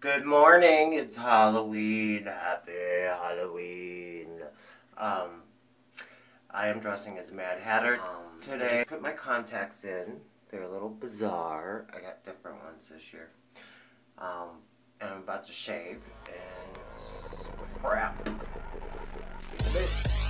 Good morning, it's Halloween. Happy Halloween. I am dressing as Mad Hatter today. I just put my contacts in. They're a little bizarre. I got different ones this year. And I'm about to shave, and it's crap. See you in a bit.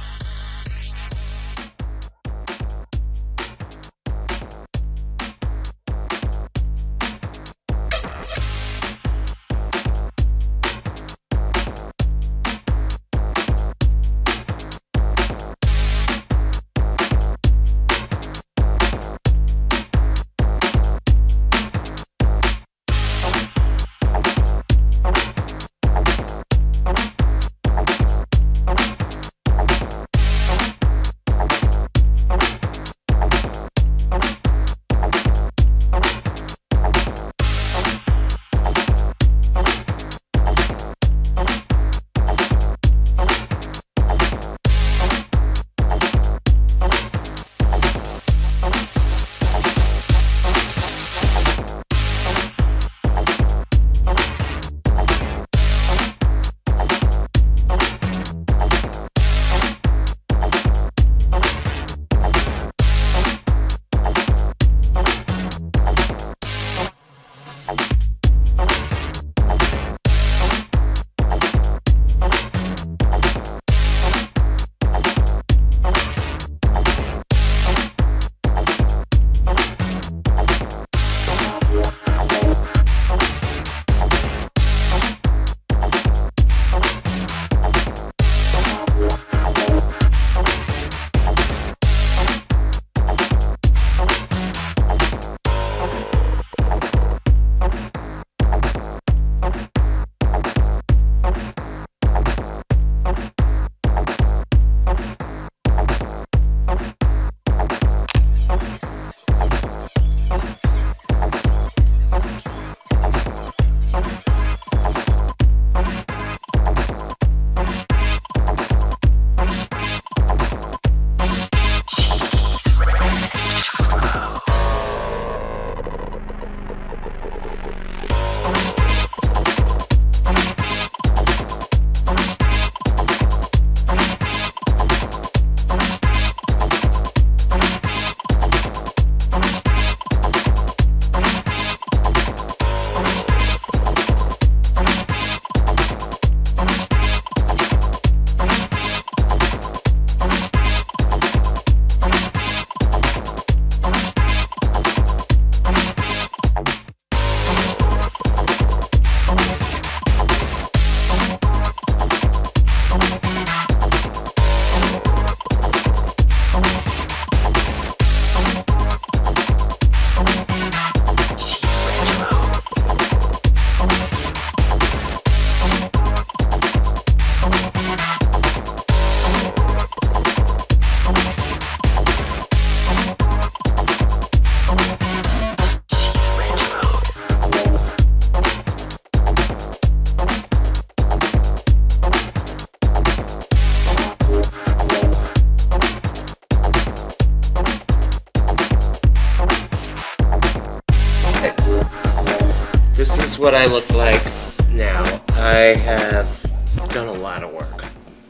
This is what I look like now. I have done a lot of work.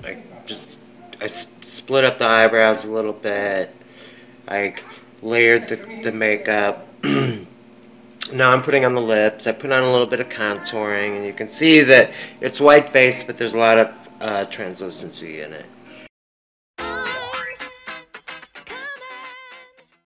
I split up the eyebrows a little bit. I layered the makeup. Now I'm putting on the lips. I put on a little bit of contouring, and you can see that it's white face, but there's a lot of translucency in it.